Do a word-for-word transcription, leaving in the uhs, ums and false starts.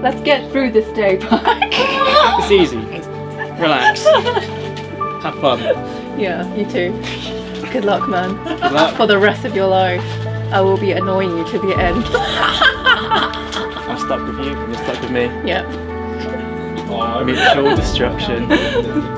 Let's get through this day, Pike. It's easy. Relax. Have fun. Yeah, you too. Good luck, man. Good luck. For the rest of your life. I will be annoying you to the end. I'm stuck with you, and you're stuck with me. Yeah. Mutual destruction.